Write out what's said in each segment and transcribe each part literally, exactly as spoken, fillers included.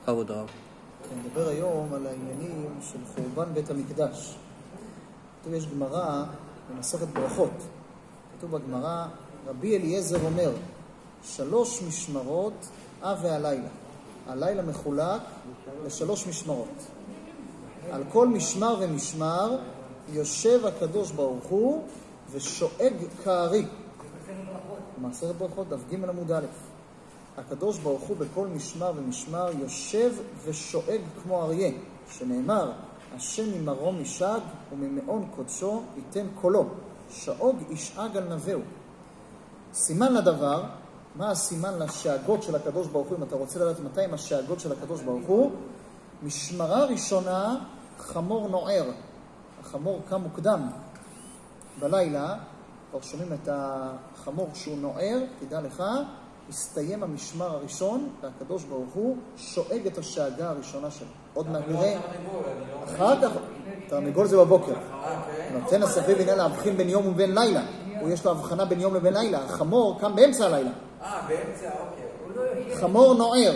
כבוד הרב. נדבר היום על העניינים של חורבן בית המקדש. כתוב, יש גמרא במסכת ברכות. כתוב בגמרא, רבי אליעזר אומר, שלוש משמרות אה והלילה. הלילה מחולק לשלוש משמרות. על כל משמר ומשמר יושב הקדוש ברוך הוא ושואג כארי. במסכת ברכות, דף ג' עמוד א'. הקדוש ברוך הוא בכל משמר ומשמר יושב ושואג כמו אריה, שנאמר, השם ממרום ישאג וממעון קודשו ייתן קולו, שאוג ישאג על נבהו. סימן לדבר, מה הסימן לשאגות של הקדוש ברוך הוא, אם אתה רוצה לדעת מתי הם השאגות של הקדוש ברוך הוא? משמרה ראשונה, חמור נוער. החמור קם מוקדם בלילה, כבר שומעים את החמור שהוא נוער, תדע לך, הסתיים המשמר הראשון, והקדוש ברוך הוא שואג את השאגה הראשונה שלו. עוד מעט נראה. אחר כך, תרנגול זה בבוקר. נותן הסביב עניין להבחין בין יום ובין לילה. הוא יש לו הבחנה בין יום לבין לילה. החמור קם באמצע הלילה. אה, באמצע, אוקיי. חמור נוער.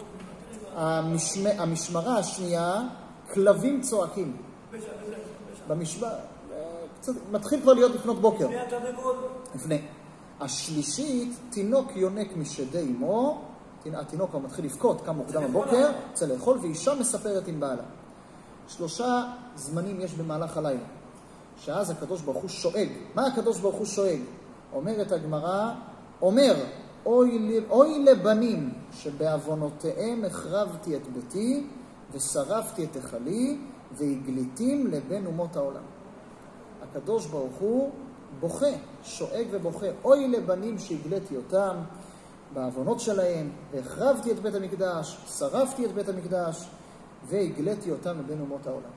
המשמרה השנייה, כלבים צועקים. במשמר, קצת, מתחיל כבר להיות לפנות בוקר. לפני. השלישית, תינוק יונק משדי אמו, התינוק כבר מתחיל לבכות, קם מוקדם הבוקר, רוצה לאכול, ואישה מספרת עם בעלה. שלושה זמנים יש במהלך הלילה, שאז הקדוש ברוך הוא שואג. מה הקדוש ברוך הוא שואג? אומרת הגמרא, אומר, אוי, אוי לבנים שבעוונותיהם החרבתי את ביתי, ושרפתי את היכלי, והגליתים לבין אומות העולם. הקדוש ברוך הוא בוכה, שואג ובוכה, אוי לבנים שהגליתי אותם בעוונות שלהם, והחרבתי את בית המקדש, שרפתי את בית המקדש, והגליתי אותם לבין אומות העולם.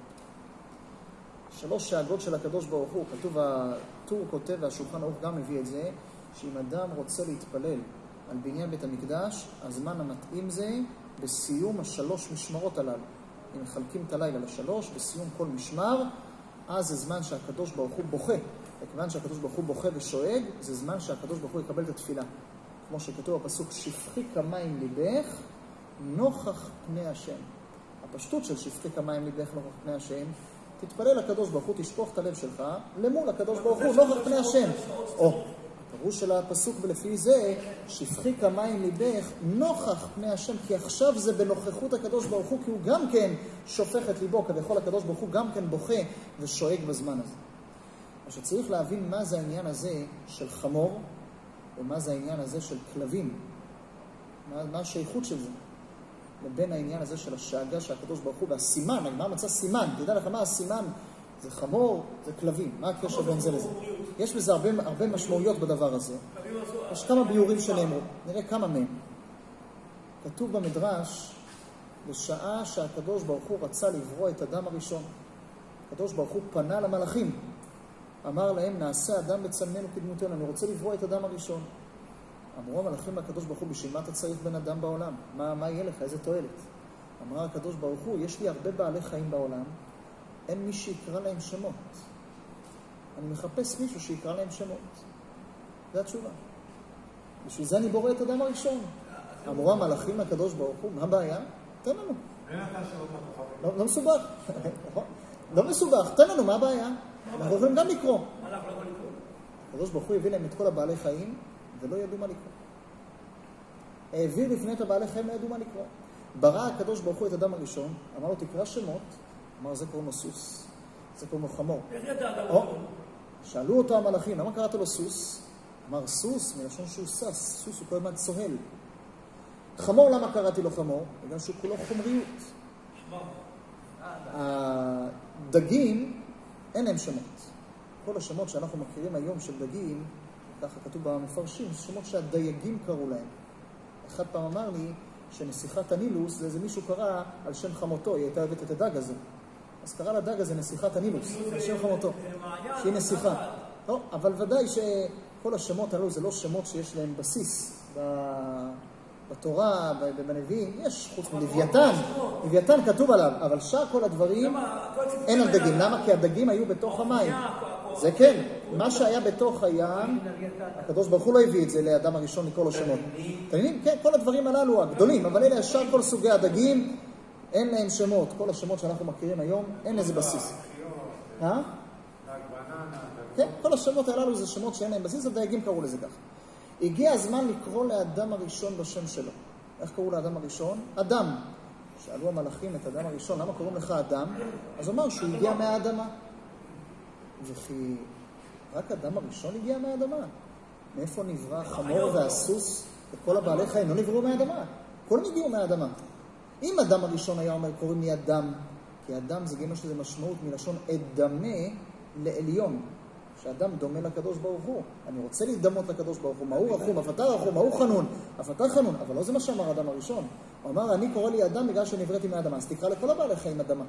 שלוש שאגות של הקדוש ברוך הוא, כתוב, הטור כותב והשולחן ערוך גם מביא את זה, שאם אדם רוצה להתפלל על בניין בית המקדש, הזמן המתאים זה בסיום השלוש משמרות הללו. אם מחלקים את הלילה לשלוש, בסיום כל משמר, אז זה זמן שהקדוש ברוך הוא בוכה. וכיוון שהקדוש ברוך הוא בוכה ושואג, זה זמן שהקדוש ברוך הוא יקבל את התפילה. כמו שכתוב בפסוק, שפכי כמים ליבך, נוכח פני השם. הפשטות של שפכי כמים ליבך, נוכח פני השם, תתפלל לקדוש ברוך הוא, תשפוך את הלב שלך, למול הקדוש ברוך הוא, נוכח פני השם. או, הפירוש של הפסוק ולפי זה, שפכי כמים ליבך, נוכח פני השם, כי עכשיו זה בנוכחות הקדוש ברוך הוא, כי הוא גם כן שופך את ליבו, כביכול הקדוש ברוך הוא גם כן בוכה ושואג בזמן הזה. שצריך להבין מה זה העניין הזה של חמור, ומה זה העניין הזה של כלבים. מה, מה השייכות של זה? לבין העניין הזה של השאגה של הקדוש ברוך הוא, והסימן, מה מצא סימן? תדע לך מה הסימן? זה חמור, זה כלבים. מה הקשר בין זה לזה? יש בזה הרבה, הרבה משמעויות בדבר הזה. יש כמה ביורים שנאמרו. נראה כמה מהם. כתוב במדרש, בשעה שהקדוש ברוך הוא רצה לברוא את אדם הראשון. הקדוש ברוך הוא פנה למלאכים. אמר להם, נעשה אדם בצלמנו כדמותנו, אני רוצה לברוא את אדם הראשון. אמרו המלאכים לקדוש ברוך הוא, בשביל מה אתה צריך בן אדם בעולם? מה, מה יהיה לך? איזה תועלת? אמר הקדוש ברוך הוא, יש לי הרבה בעלי חיים בעולם, אין מי שיקרא להם שמות. אני מחפש מישהו שיקרא להם שמות. זו התשובה. בשביל זה אני בורא את אדם הראשון. אמרו המלאכים לקדוש ברוך הוא, מה הבעיה? תן לנו. לא, לא מסובך. לא מסובך, תן לנו, מה הבעיה? אנחנו יכולים גם לקרוא. הקדוש ברוך הוא הביא להם את כל הבעלי חיים, ולא ידעו מה לקרוא. העביר לפני את הבעלי חיים, לא ידעו מה לקרוא. ברא הקדוש ברוך הוא את אדם הראשון, אמר לו, תקרא שמות, אמר, זה קוראים לו סוס, זה קוראים לו חמור. איך ידע אדם או, שאלו אותו המלאכים, למה קראת לו סוס? אמר, סוס, מלשון שהוא סס, סוס הוא כל הזמן צוהל. חמור, למה קראתי לו חמור? בגלל שהוא כולו חומריות. הדגים, אין להם שמות. כל השמות שאנחנו מכירים היום של דגים, ככה כתוב במפרשים, שמות שהדייגים קראו להם. אחד פעם אמר לי שנסיכת הנילוס, זה איזה מישהו קרא על שם חמותו, היא הייתה אוהבת את הדג הזה. אז קרא לדג הזה נסיכת הנילוס, על שם חמותו, שהיא נסיכה. לא, אבל ודאי שכל השמות האלו זה לא שמות שיש להם בסיס בתורה, בנביאים. יש חוץ מלוויתן, לוויתן כתוב עליו, אבל שאר כל הדברים אין על דגים. למה? כי הדגים היו בתוך המים. זה כן, מה שהיה בתוך הים, הקדוש ברוך הוא לא הביא את זה לאדם הראשון לקרוא לו שמות. תנינים? כן, כל הדברים הללו הגדולים, אבל אלה ישר כל סוגי הדגים, אין להם שמות. כל השמות שאנחנו מכירים היום, אין לזה בסיס. אה? כן, כל השמות הללו זה שמות שאין להם בסיס, הדייגים קראו לזה כך. הגיע הזמן לקרוא לאדם הראשון בשם שלו. איך קראו לאדם הראשון? אדם. שאלו המלאכים את אדם הראשון, למה קוראים לך אדם? אז הוא אמר שהוא הגיע מהאדמה. וכי רק אדם הראשון הגיע מהאדמה. מאיפה נברא החמור והסוס וכל הבעלי חיים? לא נבראו מהאדמה. כולם הגיעו מהאדמה. אם אדם הראשון היה אומר, קוראים לי אדם, כי אדם זה גם שזה משמעות מלשון אדמה לעליון. שאדם דומה לקדוש ברוך הוא. אני רוצה להידמות לקדוש ברוך הוא. מהו רחום, אף אתה רחום, מהו חנון, אף אתה חנון. אבל לא זה מה שאמר האדם הראשון. הוא אמר, אני קורא לי אדם בגלל שנבראתי מהאדמה. אז תקרא לכל הבעלי חיים אדמה.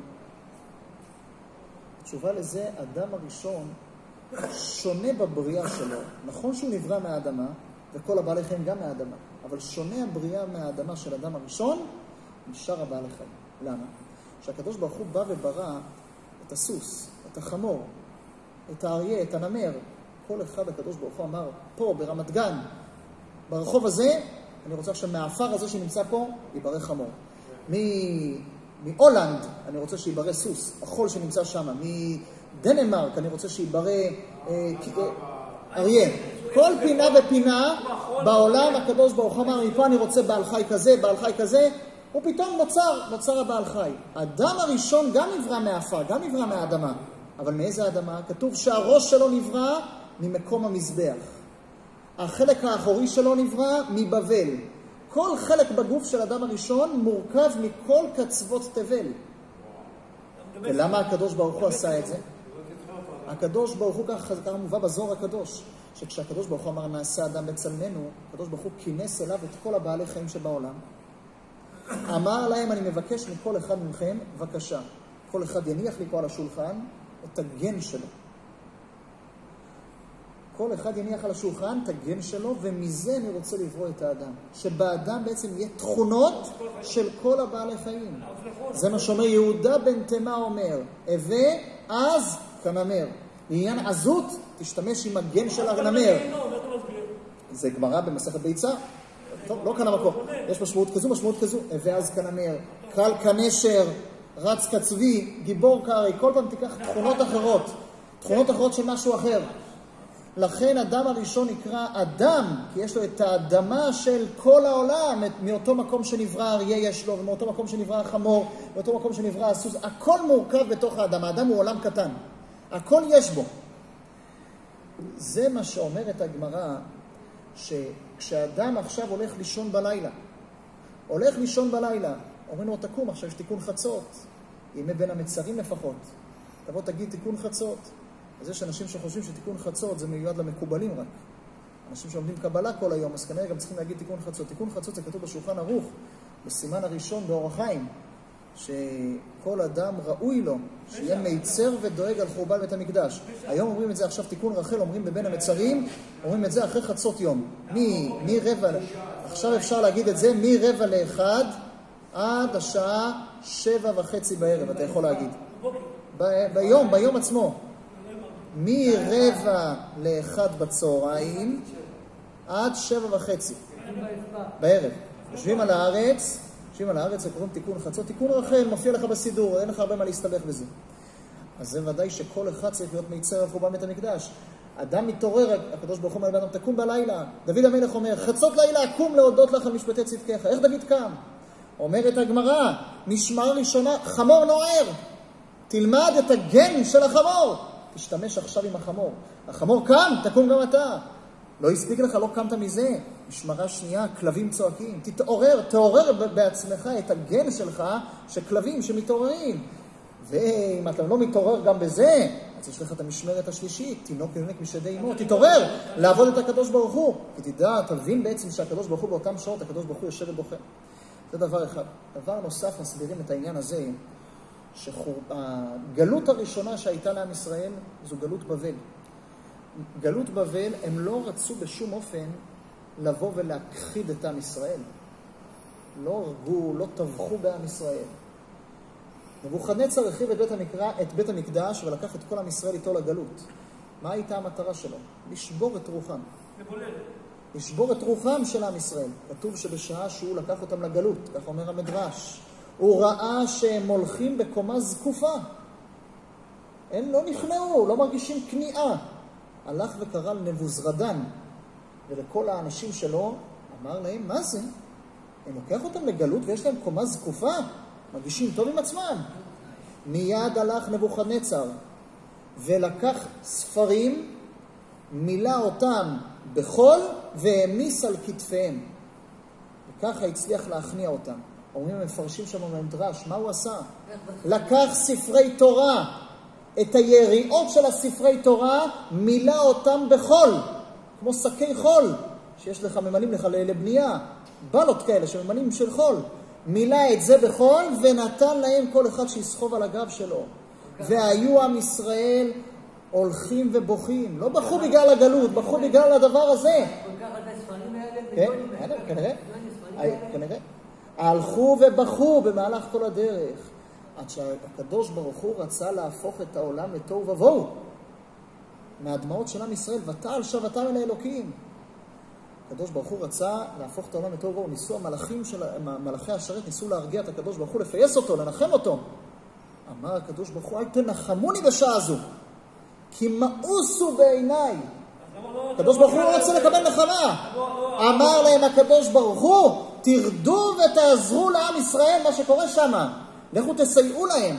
התשובה לזה, אדם הראשון שונה בבריאה שלו. נכון שהוא נברא מהאדמה, וכל הבעלי חיים גם מהאדמה. אבל שונה הבריאה מהאדמה של אדם הראשון, משאר הבעלי חיים. למה? שהקדוש ברוך הוא בא וברא את הסוס, את החמור, את האריה, את הנמר. כל אחד הקדוש ברוך הוא אמר, פה ברמת גן, ברחוב הזה, אני רוצה עכשיו מהאפר הזה שנמצא פה, ייברא חמור. מהולנד, אני רוצה שייברא סוס, החול שנמצא שם. מדנמרק, אני רוצה שייברא אריה. כל פינה ופינה בעולם הקדוש ברוך הוא אמר, מפה אני רוצה בעל חי כזה, בעל חי כזה, ופתאום נוצר, נוצר הבעל חי. האדם הראשון גם נברא מהאפר, גם נברא מהאדמה. אבל מאיזה אדמה? כתוב שהראש שלו נברא ממקום המזבח. החלק האחורי שלו נברא מבבל. כל חלק בגוף של אדם הראשון מורכב מכל קצוות תבל. ולמה הקדוש ברוך הוא עשה את זה? הקדוש ברוך הוא ככה, ככה מובא בזוהר הקדוש, שכשהקדוש ברוך הוא אמר נעשה אדם בצלמנו, הקדוש ברוך הוא כינס אליו את כל הבעלי חיים שבעולם. אמר להם, אני מבקש מכל אחד מכם, בבקשה, כל אחד יניח לי פה על השולחן את הגן שלו. כל אחד יניח על השולחן את הגן שלו, ומזה אני רוצה לברוא את האדם. שבאדם בעצם יהיה תכונות של כל הבעלי חיים. זה מה שאומר יהודה בן תמה אומר, הווה אז כנמר. לעניין עזות, תשתמש עם הגן של הנמר. זה גמרא במסכת ביצה. טוב, לא כאן המקום. יש משמעות כזו, משמעות כזו. הווה אז כנמר, קל כנשר, רץ כצבי, גיבור קרי. כל פעם תיקח תכונות אחרות. תכונות אחרות של משהו אחר. לכן אדם הראשון נקרא אדם, כי יש לו את האדמה של כל העולם, מאותו מקום שנברא אריה יש לו, ומאותו מקום שנברא החמור, מאותו מקום שנברא הסוס, הכל מורכב בתוך האדם, האדם הוא עולם קטן, הכל יש בו. זה מה שאומרת הגמרא, שכשאדם עכשיו הולך לישון בלילה, הולך לישון בלילה, אומרים לו תקום, עכשיו יש תיקון חצות, ימי בין המצרים לפחות, תבוא תגיד תיקון חצות. אז יש אנשים שחושבים שתיקון חצות זה מיועד למקובלים רק. אנשים שעומדים קבלה כל היום, אז כנראה גם צריכים להגיד תיקון חצות. תיקון חצות זה כתוב בשולחן ערוך, בסימן הראשון באור החיים, שכל אדם ראוי לו, שיהיה מיצר ודואג על חורבן בית המקדש. היום אומרים את זה עכשיו תיקון רחל, אומרים בבין המצרים, אומרים את זה אחרי חצות יום. מי, מי רבע, עכשיו אפשר להגיד את זה, מי רבע לאחד עד השעה שבע וחצי בערב, אתה יכול להגיד. ב- ביום, ביום עצמו. מרבע לאחד בצהריים עד שבע וחצי בערב. יושבים על הארץ, יושבים על הארץ וקוראים תיקון חצות, תיקון רחל, מופיע לך בסידור, אין לך הרבה מה להסתבך בזה. אז זה ודאי שכל אחד צריך להיות מיצר על חורבן בית המקדש. אדם מתעורר, הקדוש ברוך הוא אומר לאדם, תקום בלילה. דוד המלך אומר, חצות לילה אקום להודות לך על משפטי צדקך. איך דוד קם? אומרת הגמרא, משמר ראשונה, חמור נוער. תלמד את הגן של החמור. תשתמש עכשיו עם החמור. החמור קם, תקום גם אתה. לא הספיק לך, לא קמת מזה. משמרה שנייה, כלבים צועקים. תתעורר, תעורר בעצמך את הגן שלך, שכלבים שמתעוררים. ואם אתה לא מתעורר גם בזה, אז יש לך את המשמרת השלישית, תינוק יונק משדי אמו, תתעורר, לעבוד את הקדוש ברוך הוא. כי תדע, תבין בעצם שהקדוש ברוך הוא באותם שעות, הקדוש ברוך הוא יושב ובוכה. זה דבר אחד. דבר נוסף, מסבירים את העניין הזה, שהגלות הראשונה שהייתה לעם ישראל זו גלות בבל. גלות בבל, הם לא רצו בשום אופן לבוא ולהכחיד את עם ישראל. לא הרגו, לא טבחו בעם ישראל. נבוכדנצר הרחיב את בית המקרא, את בית המקדש ולקח את כל עם ישראל איתו לגלות. מה הייתה המטרה שלו? לשבור את רוחם. לשבור את רוחם של עם ישראל. כתוב שבשעה שהוא לקח אותם לגלות, כך אומר המדרש, הוא ראה שהם הולכים בקומה זקופה. הם לא נכנעו, לא מרגישים כניעה. הלך וקרא לנבוזרדן ולכל האנשים שלו, אמר להם, מה זה? הם לוקח אותם לגלות ויש להם קומה זקופה? מרגישים טוב עם עצמם. מיד הלך נבוכדנצר ולקח ספרים, מילא אותם בחול והעמיס על כתפיהם. וככה הצליח להכניע אותם. אומרים המפרשים שם במדרש, מה הוא עשה? לקח ספרי תורה, את היריעות של הספרי תורה, מילא אותם בחול, כמו שקי חול, שיש לך ממנים לך לבנייה, בלות כאלה שממנים של חול. מילא את זה בחול ונתן להם כל אחד שיסחוב על הגב שלו. והיו עם ישראל הולכים ובוכים, לא בכו בגלל הגלות, בכו בגלל הדבר הזה. כן, כנראה, כנראה. הלכו ובכו במהלך כל הדרך, עד שהקדוש ברוך הוא רצה להפוך את העולם לתוהו ובוהו. מהדמעות של עם ישראל, ותעל שבתם אל האלוקים. הקדוש ברוך הוא רצה להפוך את העולם לתוהו ובוהו. ניסו המלאכים של, מלאכי השרת, ניסו להרגיע את הקדוש ברוך הוא, לפייס אותו, לנחם אותו. אמר הקדוש ברוך הוא, אל תנחמוני בשעה הזו, כי מאוסו בעיניי. הקדוש ברוך הוא לא רוצה לקבל נחמה. אמר להם הקדוש ברוך הוא, תרדו ותעזרו לעם ישראל מה שקורה שם. לכו תסייעו להם.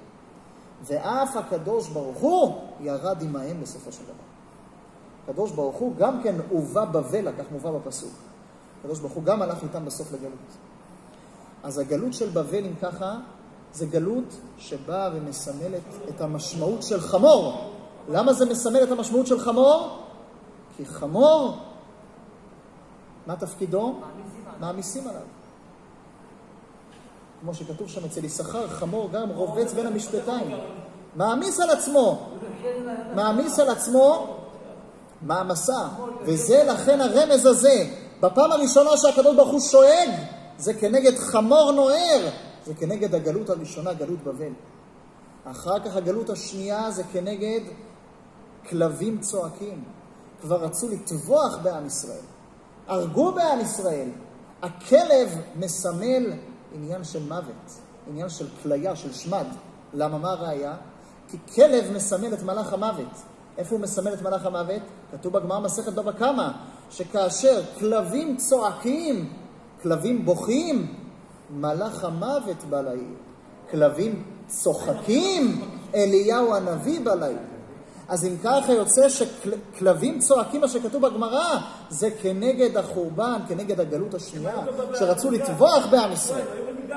ואף הקדוש ברוך הוא ירד עמהם בסופו של דבר. הקדוש ברוך הוא גם כן הובא בבלה, כך מובא בפסוק. הקדוש ברוך הוא גם הלך איתם בסוף לגלות. אז הגלות של בבל, אם ככה, זה גלות שבאה ומסמלת את המשמעות של חמור. למה זה מסמל את המשמעות של חמור? כי חמור, מה תפקידו? מעמיסים עליו. כמו שכתוב שם אצל יששכר, חמור גם רובץ בין המשפטיים. מעמיס על עצמו. מעמיס על עצמו מעמסה. וזה לכן הרמז הזה. בפעם הראשונה שהקדוש ברוך הוא שואג, זה כנגד חמור נוער. זה כנגד הגלות הראשונה, גלות בבל. אחר כך הגלות השנייה זה כנגד כלבים צועקים. כבר רצו לטבוח בעם ישראל. הרגו בעם ישראל. הכלב מסמל עניין של מוות, עניין של כליה, של שמד. למה, מה הראיה? כי כלב מסמל את מלאך המוות. איפה הוא מסמל את מלאך המוות? כתוב בגמרא מסכת בבא קמא, שכאשר כלבים צועקים, כלבים בוכים, מלאך המוות בא לעיר. כלבים צוחקים, אליהו הנביא בא לעיר. אז אם ככה יוצא שכלבים צועקים, מה שכתוב בגמרא, זה כנגד החורבן, כנגד הגלות השנייה, שרצו לטבוח בעם ישראל.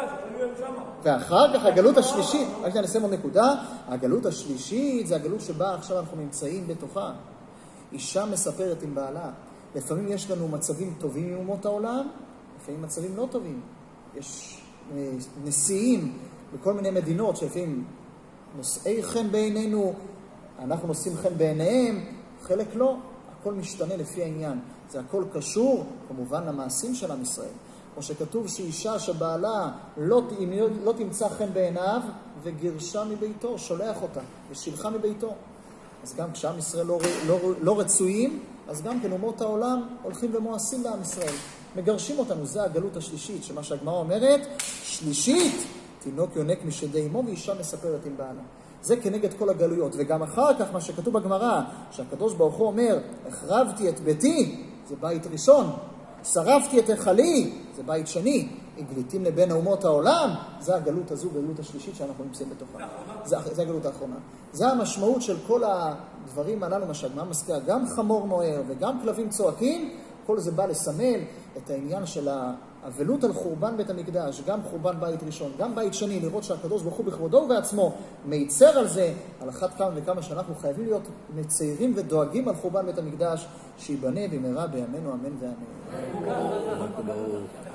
ואחר כך הגלות השלישית, רק אני אסיים עוד נקודה, הגלות השלישית זה הגלות שבה עכשיו אנחנו נמצאים בתוכה. אישה מספרת עם בעלה, לפעמים יש לנו מצבים טובים עם אומות העולם, לפעמים מצבים לא טובים. יש נשיאים בכל מיני מדינות שלפעמים נושאי חן בעינינו, אנחנו נושאים חן בעיניהם, חלק לא, הכל משתנה לפי העניין. זה הכל קשור, כמובן, למעשים של עם ישראל. כמו שכתוב שאישה שבעלה לא, לא תמצא חן בעיניו, וגירשה מביתו, שולח אותה, ושילחה מביתו. אז גם כשעם ישראל לא, לא, לא רצויים, אז גם כן אומות העולם הולכים ומואסים לעם ישראל. מגרשים אותנו, זה הגלות השלישית, שמה שהגמרא אומרת, שלישית, תינוק יונק משדי אמו ואישה מספרת עם בעלה. זה כנגד כל הגלויות. וגם אחר כך מה שכתוב בגמרא, שהקדוש ברוך הוא אומר, החרבתי את ביתי, זה בית ראשון, שרפתי את החלי, זה בית שני, הגליתים לבין אומות העולם, זה הגלות הזו, גלות השלישית שאנחנו נמצאים בתוכה. זה, זה הגלות האחרונה. זה המשמעות של כל הדברים הללו, מה שהגמרא מזכירה, גם חמור נוער וגם כלבים צועקים, כל זה בא לסמל את העניין של האבלות על חורבן בית המקדש, גם חורבן בית ראשון, גם בית שני, לראות שהקדוש ברוך הוא בכבודו ובעצמו מייצר על זה, על אחת כמה וכמה שאנחנו חייבים להיות מציירים ודואגים על חורבן בית המקדש, שיבנה במהרה בימינו אמן ואמן.